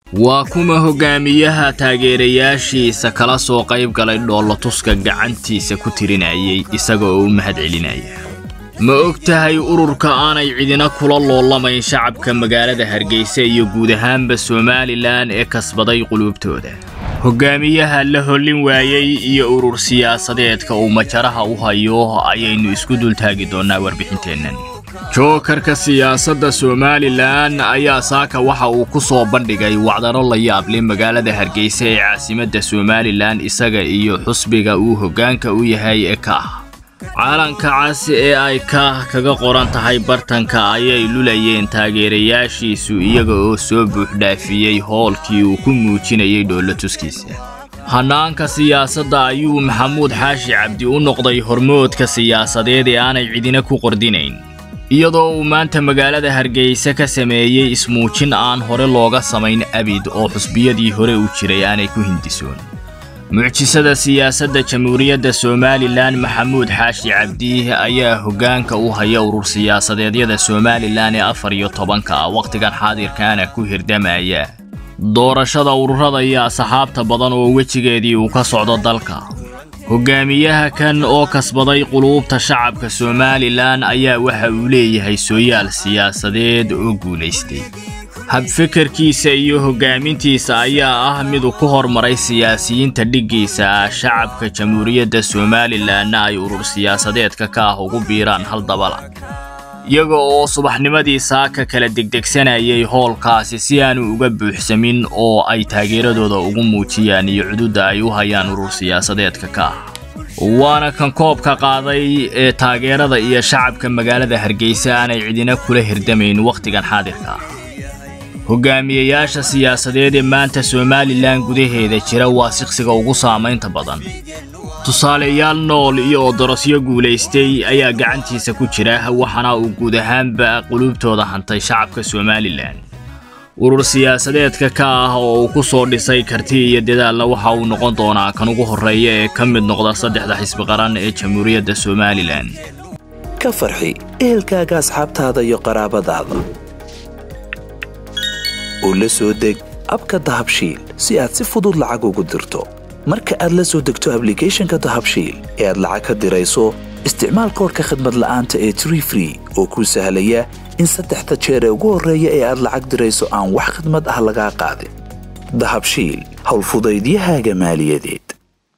وكما هجاميها taageerayaashiisa kala soo qayb galay dhoolatuska gacantiisa ku tirinayay isagoo mahad celinaya ma ogtahay ururka aanay cidina kula loolamayn shacabka magaalada Hargeysa iyo guud ahaanba Somaliland ee kasbaday qulubtooda hogaamiyaha la holin waayay iyo urur siyaasadeedka uu majaraha u hayo ayaynu isku dul taagi doonaa warbixinteennan Jokerka siyaasadda Somaliland ayaa saaka waxa uu ku soo bandhigay wacdano la yaab leh magaalada Hargeysa ee caasimadda Somaliland isaga iyo xusbiga uu hogaanka u yahay ee ka caalanka cas ee ay kaga qoran tahay bartanka ayay lulayeen taageerayaashiisu iyaga oo soo buuxdhaafiyay hoolkii uu ku muujinayay dhoolatuskiisa hanaanka siyaasadda ayuu Maxamuud Xaashi Cabdi u noqday hormoodka siyaasadeed ee aanay cidina ku qordinayn iyadoo uu maanta magaalada Hargeysa ka sameeyay ismuujin aan hore looga samayn abid oo xusbiyadii hore u jiray aanay ku hindisoon mucjisada siyaasadda jamhuuriyadda Somaliland Maxamuud Xaashi Cabdi ayaa hogaanka u haya urur siyaasadeedyada Somaliland ee 14 waqtigan xaadirkaana ku hirdamaya doorashada ururada iyo asxaabta badan oo wajigeedii uu ka socdo dalka hogaamiyaha kan oo kasbaday qulubta shacabka Somaliland ayaa waxa uu leeyahay sooyaal siyaasadeed oo guuleystay hab fikirkiisa iyo hogaamintiisa ayaa ah mid ku hormaray siyaasiyiinta dhigiisa shacabka jamhuuriyadda Somaliland ay urur siyaasadeedka ka ugu biiraan hal dabala iyaga oo subaxnimadii saaka kala degdegsanayay hoolkaasi si aanu uga buuxsamin oo ay taageeradooda ugu muujiyaan iyo xuduudda ay u hayaan urur siyaasadeedka ka waana kan koobka qaaday ee taageerada iyo shacabka magaalada Hargeysa aanay cidina kula hirdamayn waqtigan xaadirka hogaamiyayaasha siyaasadeed ee maanta Somaliland gudaheeda jira waa shaqsiga ugu saameynta badan tusaaleyaal nool iyo doorasyo guuleystay ayaa gacantiisa ku jira waxana uu guud ahaanba qulubtooda hantay shacabka Somaliland urur siyaasadeedka ka oo uu ku soo dhisay karti iyo dadaal waxa uu noqon doonaa kan ugu horeeya ee ka mid noqda saddexda xisbi qaran ee jamhuuriyadda Somaliland ka farxi ehelkaaga asxaabtaada iyo qaraabadaada oo la soo deg abka Dahabshiil si aad si fudud lacag ugu dirto marka aad la soo degto application-ka Dahabshiil ee aad lacag ka dirayso isticmaal koodka khidmad la'aanta ee Tree oo ku sahlaya in saddexda jeer ee ugu horeeya ee aad lacag dirayso aan wax khidmad ah laga qaadin Dahabshiil hawl fudaydiyahaaga maaliyadeed